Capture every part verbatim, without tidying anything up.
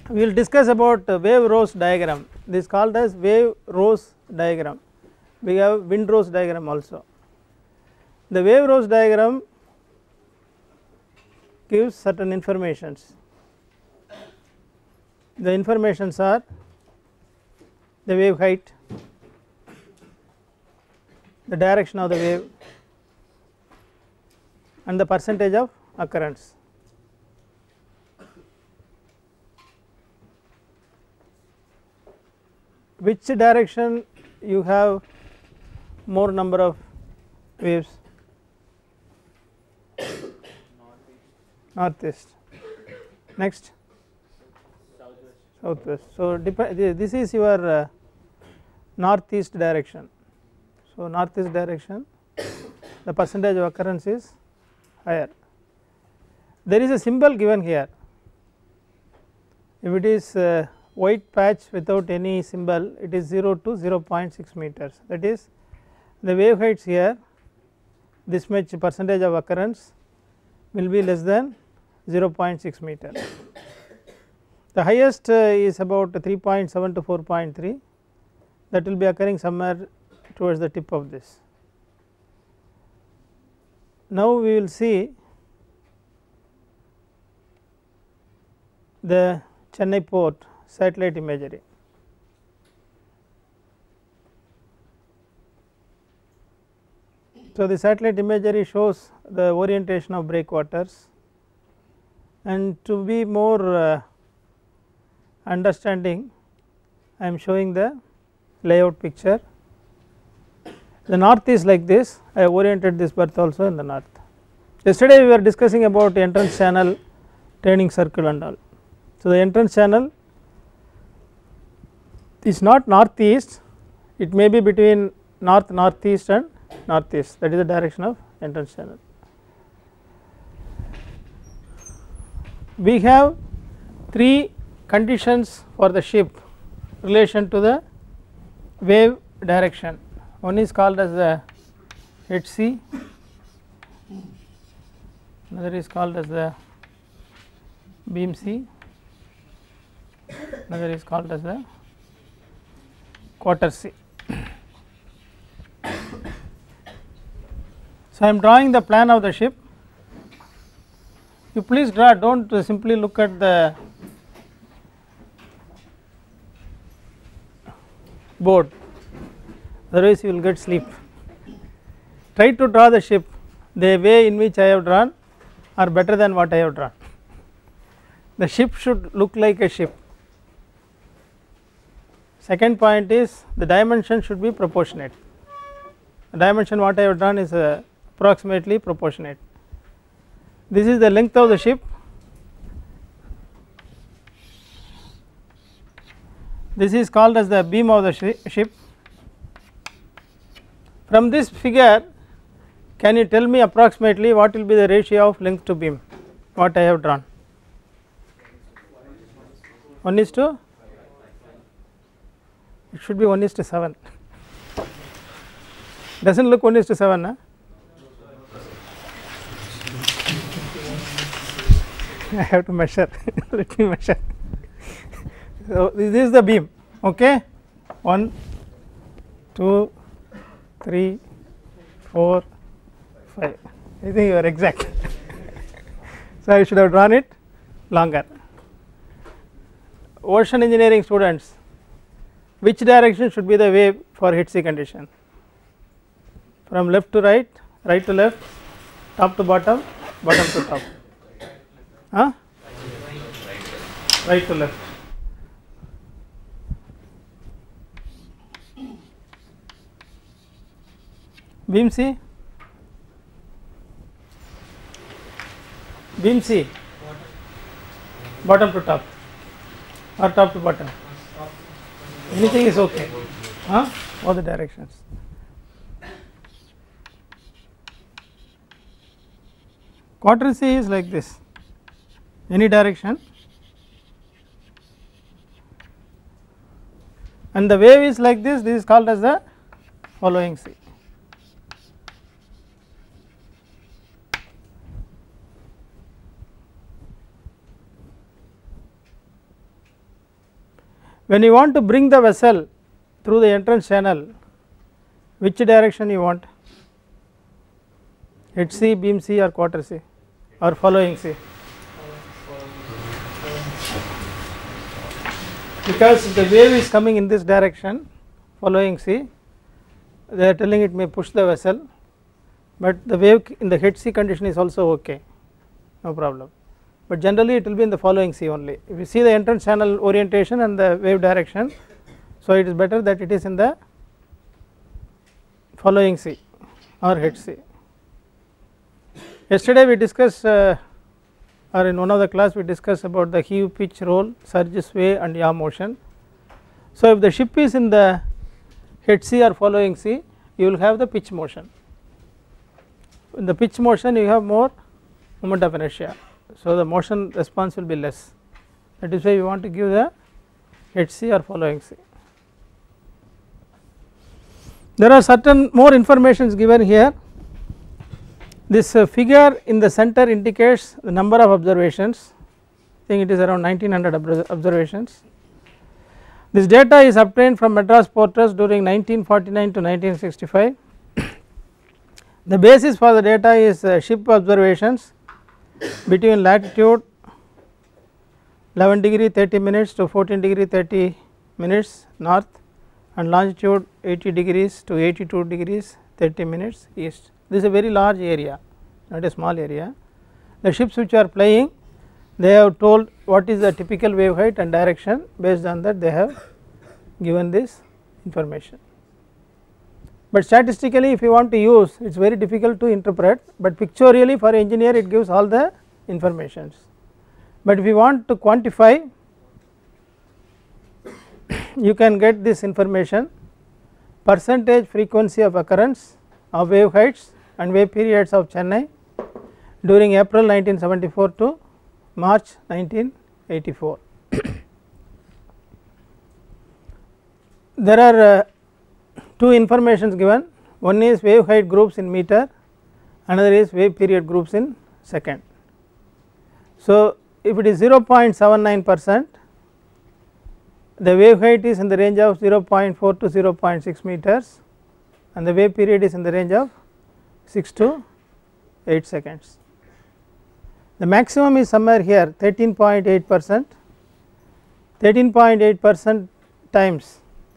we will discuss about wave rose diagram. This is called as wave rose diagram. We have wind rose diagram also. The wave rose diagram gives certain informations. The informations are the wave height, the direction of the wave, and the percentage of occurrence. Which direction you have more number of waves? Northeast. Next, southwest. Southwest. So this is your uh, northeast direction. So northeast direction, the percentage of occurrence is higher. There is a symbol given here. If it is uh, white patch without any symbol, it is zero to zero point six meters. That is, the wave heights here, this much percentage of occurrence will be less than zero point six meter. The highest uh, is about three point seven to four point three, that will be occurring somewhere towards the tip of this. Now we will see the Chennai port satellite imagery. So the satellite imagery shows the orientation of breakwaters, and to be more uh, understanding, I am showing the layout picture. The north is like this. I have oriented this berth also in the north. Yesterday we were discussing about entrance channel, training circle and all. So the entrance channel is not northeast, it may be between north, northeast and northeast, that is the direction of entrance channel. We have three conditions for the ship relation to the wave direction. One is called as the H C, another is called as the beam C, another is called as the quarter C. So I am drawing the plan of the ship. You please draw, do not simply look at the board, otherwise you will get sleep. Try to draw the ship the way in which I have drawn or better than what I have drawn. The ship should look like a ship. Second point is the dimension should be proportionate. The dimension what I have drawn is uh, approximately proportionate. This is the length of the ship, this is called as the beam of the sh ship. From this figure, can you tell me approximately what will be the ratio of length to beam, what I have drawn? one is to, it should be one is to seven, does not look one is to seven, huh? I have to measure, let me measure. So this is the beam, okay, one, two, three, four, five, I think you are exact. So I should have drawn it longer. Ocean engineering students, which direction should be the wave for H C condition? From left to right, right to left, top to bottom, bottom to top. Huh? Right to left. Beam C, beam C, bottom to top or top to bottom, anything is okay, huh? All the directions. Quarter C is like this, any direction, and the wave is like this, this is called as the following C. When you want to bring the vessel through the entrance channel, which direction you want? Head C, beam C or quarter C or following C? Because the wave is coming in this direction following C, they are telling it may push the vessel, but the wave in the head C condition is also okay, no problem, but generally it will be in the following C only. If you see the entrance channel orientation and the wave direction, so it is better that it is in the following C or head C. Yesterday we discussed uh, or in one of the class we discussed about the heave, pitch, roll, surge, sway and yaw motion. So if the ship is in the head C or following C, you will have the pitch motion. In the pitch motion you have more moment of inertia, so the motion response will be less. That is why we want to give the head C or following C. There are certain more informations given here. This uh, figure in the center indicates the number of observations. I think it is around nineteen hundred observations. This data is obtained from Madras Port Trust during nineteen forty-nine to nineteen sixty-five. The basis for the data is uh, ship observations between latitude eleven degree thirty minutes to fourteen degree thirty minutes north and longitude eighty degrees to eighty-two degrees thirty minutes east. This is a very large area, not a small area. The ships which are plying, they have told what is the typical wave height and direction, based on that they have given this information. But statistically if you want to use, it is very difficult to interpret, but pictorially for engineer it gives all the informations. But if you want to quantify, you can get this information: percentage frequency of occurrence of wave heights and wave periods of Chennai during April nineteen seventy-four to March nineteen eighty-four. There are uh, two informations given, one is wave height groups in meter, another is wave period groups in second. So if it is zero point seven nine percent, the wave height is in the range of zero point four to zero point six meters and the wave period is in the range of six to eight seconds. The maximum is somewhere here thirteen point eight percent, thirteen point eight percent times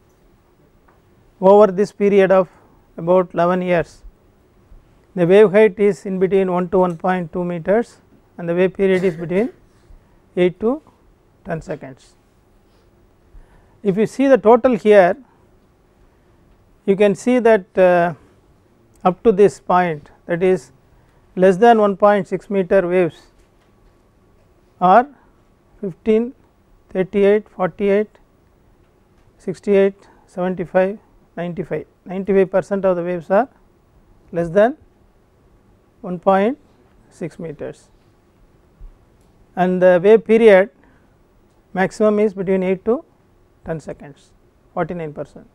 over this period of about eleven years. The wave height is in between one to one point two meters and the wave period is between eight to ten seconds. If you see the total here, you can see that uh, up to this point, that is less than one point six meter waves are fifteen, thirty-eight, forty-eight, sixty-eight, seventy-five, ninety-five. ninety-five percent of the waves are less than one point six meters and the wave period maximum is between eight to ten seconds, forty-nine percent.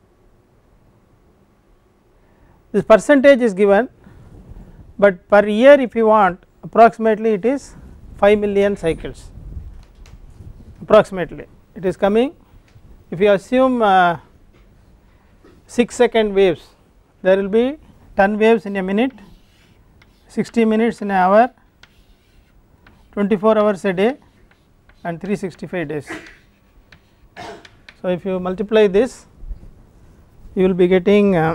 This percentage is given, but per year if you want, approximately it is five million cycles, approximately it is coming. If you assume uh, six second waves, there will be ten waves in a minute, sixty minutes in an hour, twenty-four hours a day and three hundred sixty-five days. So if you multiply this, you will be getting uh,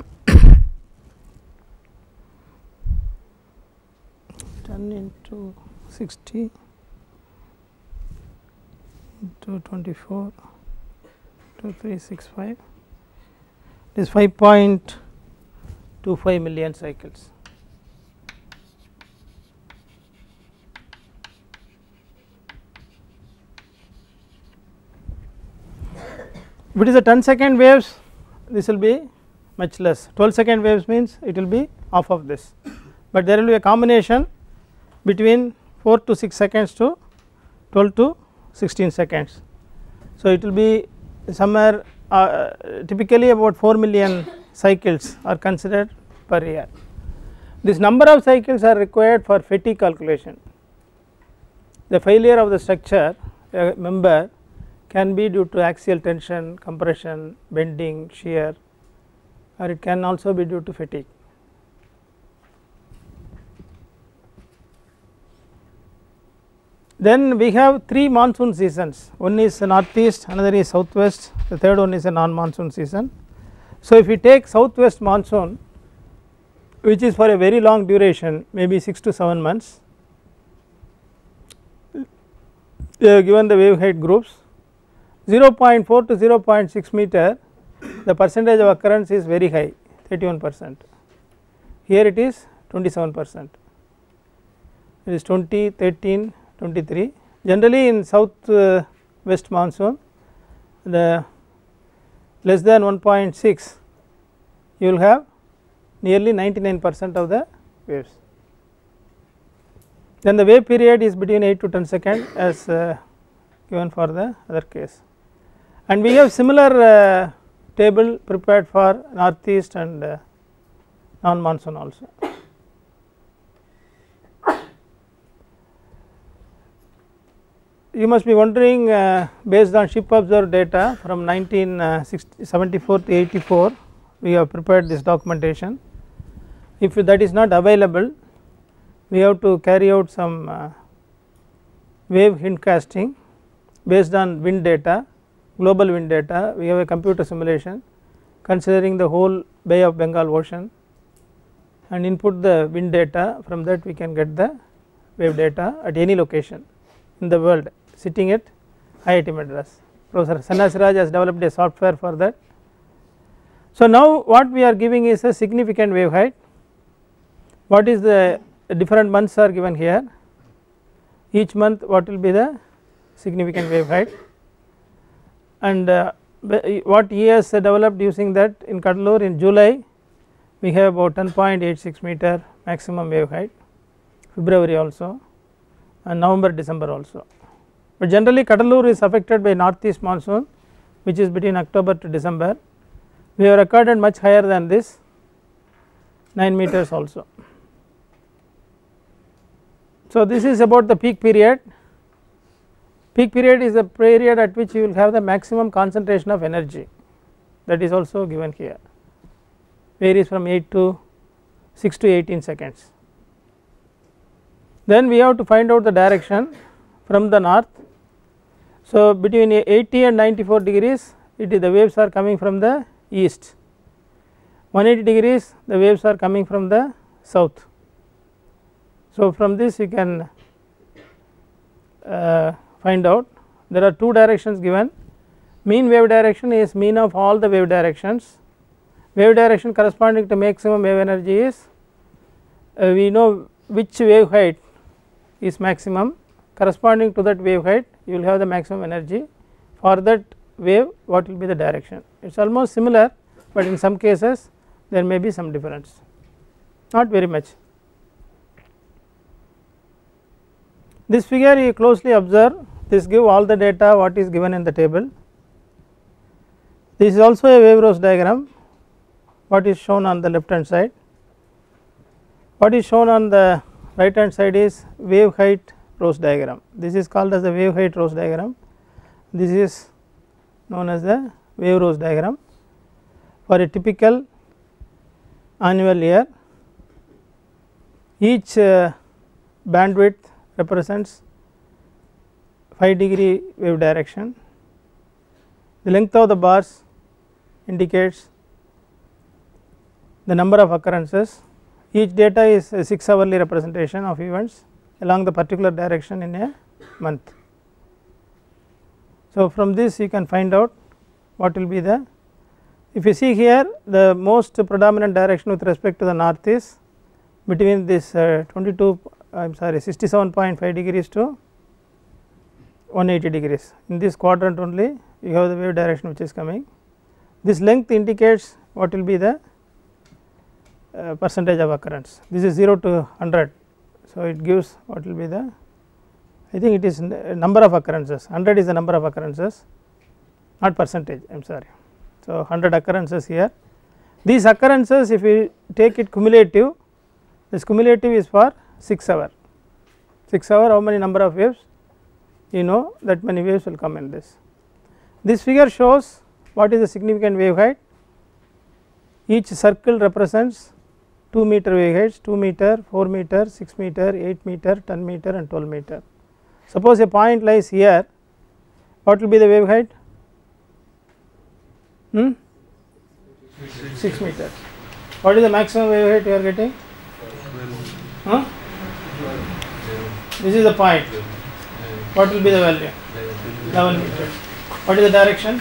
ten into sixty into twenty-four to three hundred sixty-five, it is five point two five million cycles. If it is a ten second waves, this will be much less. twelve second waves means it will be half of this, but there will be a combination between four to six seconds to twelve to sixteen seconds. So it will be somewhere uh, typically about four million cycles are considered per year. This number of cycles are required for fatigue calculation. The failure of the structure, a member, can be due to axial tension, compression, bending, shear, or it can also be due to fatigue. Then we have three monsoon seasons, one is northeast, another is southwest, the third one is a non monsoon season. So if we take southwest monsoon, which is for a very long duration, maybe six to seven months, they have given the wave height groups. zero point four to zero point six meter, the percentage of occurrence is very high, thirty-one percent. Here it is twenty-seven percent, it is twenty, thirteen, twenty-three. Generally in south uh, west monsoon, the less than one point six, you will have nearly ninety-nine percent of the waves. Then the wave period is between eight to ten seconds as uh, given for the other case. And we have similar uh, table prepared for northeast and uh, non monsoon also. You must be wondering, uh, based on ship observed data from nineteen seventy-four to eighty-four, we have prepared this documentation. If that is not available, we have to carry out some uh, wave hindcasting based on wind data, global wind data. We have a computer simulation considering the whole Bay of Bengal ocean and input the wind data. From that we can get the wave data at any location in the world, sitting at I I T Madras. Professor Sannasiraj has developed a software for that. So now what we are giving is a significant wave height. What is the different months are given here, each month what will be the significant wave height, and uh, what he has developed using that in Cuddalore in July we have about ten point eight six meter maximum wave height, February also, and November, December also. But generally Cuddalore is affected by northeast monsoon, which is between October to December. We have recorded much higher than this, nine meters also. So this is about the peak period. Peak period is the period at which you will have the maximum concentration of energy, that is also given here, varies from eight to six to eighteen seconds. Then we have to find out the direction from the north. So between eighty and ninety-four degrees, it is the waves are coming from the east, one hundred eighty degrees the waves are coming from the south. So from this you can uh, find out there are two directions given. Mean wave direction is mean of all the wave directions. Wave direction corresponding to maximum wave energy is, uh, we know which wave height is maximum, corresponding to that wave height you will have the maximum energy. For that wave what will be the direction? It is almost similar, but in some cases there may be some difference, not very much. This figure you closely observe, this give all the data what is given in the table. This is also a wave rose diagram, what is shown on the left hand side. What is shown on the right hand side is wave height rose diagram. This is called as the wave height rose diagram. This is known as the wave rose diagram for a typical annual year. Each uh, bandwidth represents five degree wave direction. The length of the bars indicates the number of occurrences. Each data is a six hourly representation of events along the particular direction in a month. So from this you can find out what will be the, if you see here the most predominant direction with respect to the north is between this uh, twenty-two I am sorry sixty-seven point five degrees to one hundred eighty degrees. In this quadrant only you have the wave direction which is coming. This length indicates what will be the uh, percentage of occurrence. This is zero to one hundred, so it gives what will be the, I think it is number of occurrences, one hundred is the number of occurrences, not percentage, I am sorry. So one hundred occurrences here. These occurrences if we take it cumulative, this cumulative is for six hour, six hour how many number of waves, you know that many waves will come in this. This figure shows what is the significant wave height. Each circle represents two meter wave heights, two meter, four meter, six meter, eight meter, ten meter and twelve meter. Suppose a point lies here, what will be the wave height? Hmm? six meter. What is the maximum wave height you are getting? Huh? This is the point. What will be the value? eleven meters. What is the direction?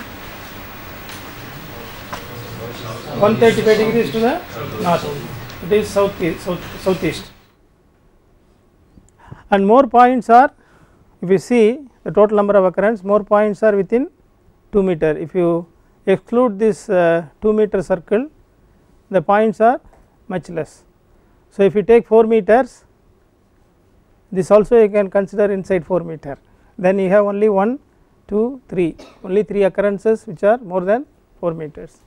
one hundred thirty-five degrees to the north. It is south, south, southeast. And more points are, if you see the total number of occurrence, more points are within two meter. If you exclude this uh, two meter circle, the points are much less. So, if you take four meters, this also you can consider inside four meter, then you have only one, two, three, only three occurrences which are more than four meters.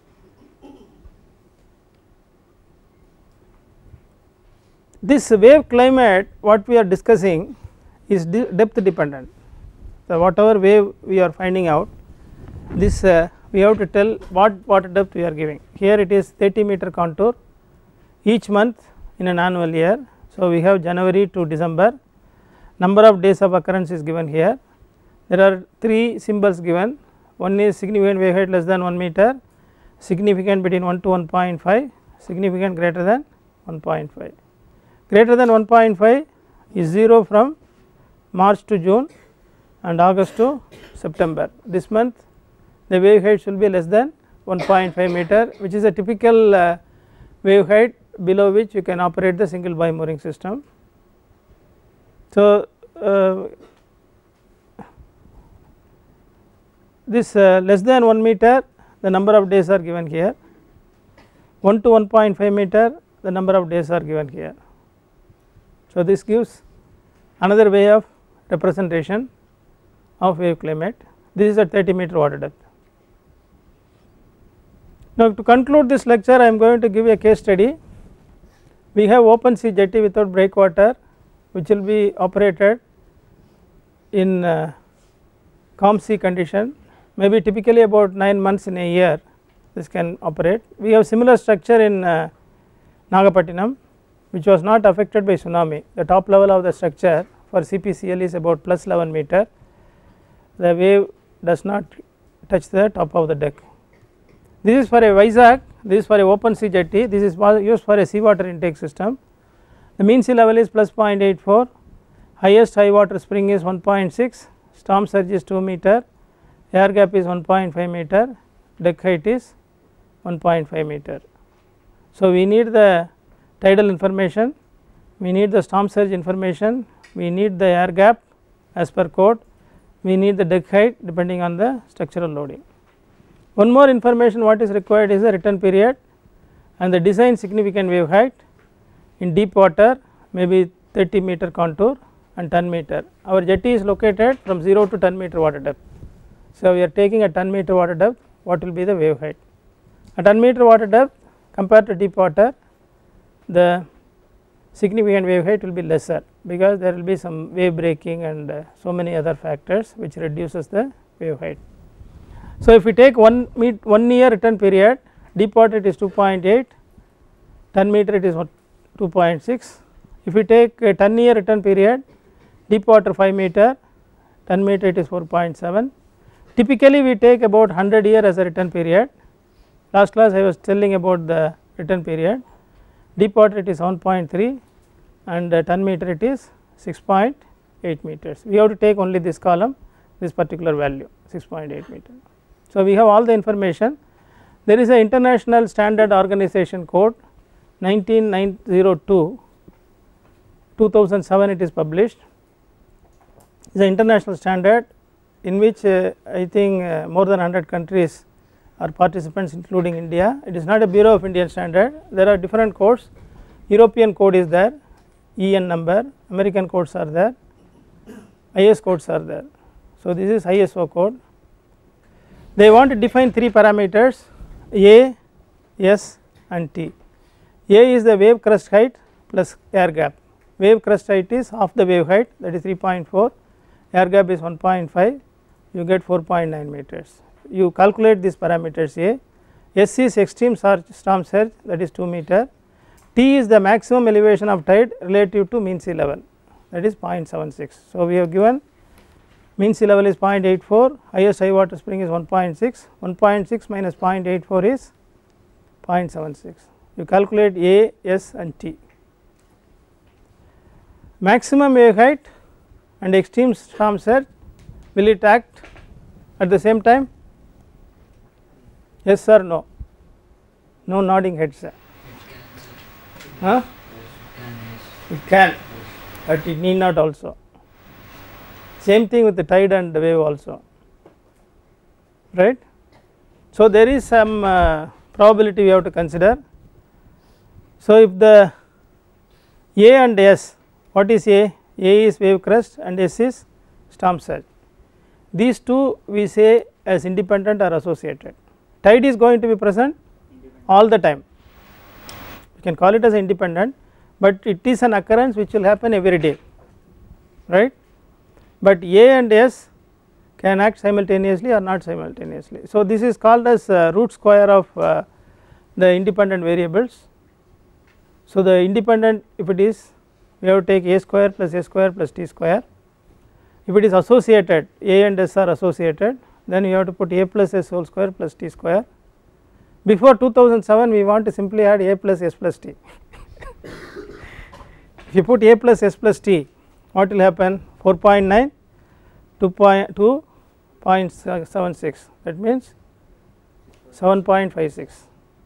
This wave climate what we are discussing is de depth dependent. So, whatever wave we are finding out, this uh, we have to tell what water depth we are giving. Here it is thirty meter contour each month in an annual year. So, we have January to December, number of days of occurrence is given here. There are three symbols given, one is significant wave height less than one meter, significant between one to one point five, significant greater than one point five. Greater than one point five is zero from March to June and August to September. This month the wave height will be less than one point five meter, which is a typical uh, wave height below which you can operate the single buoy mooring system. So, uh, this uh, less than one meter, the number of days are given here, one to one point five meter, the number of days are given here. So, this gives another way of representation of wave climate. This is at thirty meter water depth. Now, to conclude this lecture, I am going to give a case study. We have open sea jetty without breakwater, which will be operated in uh, calm sea condition, maybe typically about nine months in a year this can operate. We have similar structure in uh, Nagapattinam, which was not affected by tsunami. The top level of the structure for C P C L is about plus eleven meter, the wave does not touch the top of the deck. This is for a Vizag, this is for a open sea jetty, this is used for a seawater intake system. The mean sea level is plus zero point eight four, highest high water spring is one point six, storm surge is two meter, air gap is one point five meter, deck height is one point five meter. So, we need the tidal information, we need the storm surge information, we need the air gap as per code, we need the deck height depending on the structural loading. One more information what is required is the return period and the design significant wave height in deep water, maybe thirty meter contour and ten meter. Our jetty is located from zero to ten meter water depth. So, we are taking a ten meter water depth, what will be the wave height? At ten meter water depth compared to deep water, the significant wave height will be lesser, because there will be some wave breaking and uh, so many other factors which reduces the wave height. So, if we take one meet one year return period, deep water it is two point eight, ten meter it is two point six. If we take a ten year return period, deep water five meter, ten meter it is four point seven. Typically we take about one hundred year as a return period. Last class I was telling about the return period. Deep water it is seven point three and uh, ten meter it is six point eight meters. We have to take only this column, this particular value six point eight meter. So, we have all the information. There is a international standard organization code nineteen nine oh two, two thousand seven it is published. It is an international standard in which uh, I think uh, more than one hundred countries are participants including India. It is not a Bureau of Indian Standard, there are different codes. European code is there, E N number, American codes are there, I S codes are there. So, this is I S O code. They want to define three parameters A, S and T. A is the wave crest height plus air gap. Wave crest height is half the wave height, that is three point four, air gap is one point five, you get four point nine meters. you calculate these parameters A. S is extreme storm surge, that is two meter. T is the maximum elevation of tide relative to mean sea level, that is zero point seven six. So, we have given mean sea level is zero point eight four, highest high water spring is one point six, one point six minus zero point eight four is zero point seven six. You calculate A, S and T. Maximum wave height and extreme storm surge, will it act at the same time? Yes or no? No nodding heads. Huh? It can, but it need not also. Same thing with the tide and the wave also, right. So, there is some uh, probability we have to consider. So, if the A and S, what is A? A is wave crest and S is storm surge. These two we say as independent or associated. Tide is going to be present all the time, you can call it as independent, but it is an occurrence which will happen every day, right. But A and S can act simultaneously or not simultaneously. So, this is called as uh, root square of uh, the independent variables. So, the independent, if it is, we have to take A square plus S square plus T square. If it is associated, A and S are associated, then you have to put A plus S whole square plus T square. Before two thousand seven we want to simply add A plus S plus T. If you put A plus S plus T, what will happen? four point nine, two point two, zero point seven six, that means seven point five six,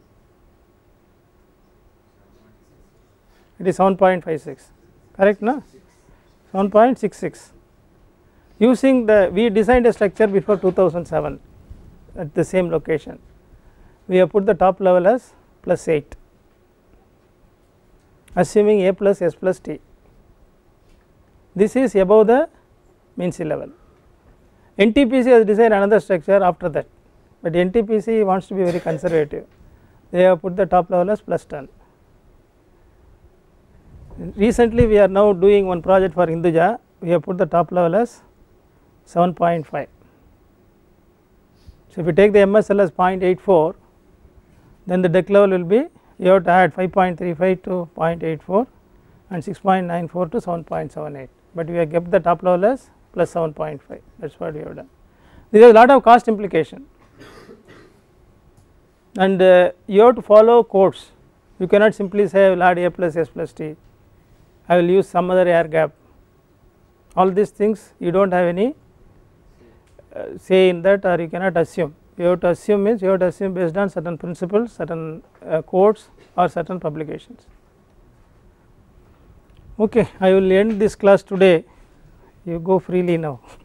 it is seven point five six, correct, no? seven point six six. Using the, we designed a structure before two thousand seven at the same location, we have put the top level as plus eight, assuming A plus S plus T. This is above the mean sea level. N T P C has designed another structure after that, but N T P C wants to be very conservative, they have put the top level as plus ten. Recently we are now doing one project for Hinduja, we have put the top level as seven point five. So, if you take the M S L as zero point eight four, then the deck level will be, you have to add five point three five to zero point eight four and six point nine four to seven point seven eight, but we have kept the top level as plus seven point five, that is what we have done. There is a lot of cost implication and uh, you have to follow codes, you cannot simply say I will add A plus S plus T, I will use some other air gap, all these things you do not have any uh, say in that, or you cannot assume. You have to assume means you have to assume based on certain principles, certain uh, codes or certain publications. Okay, I will end this class today, you go freely now.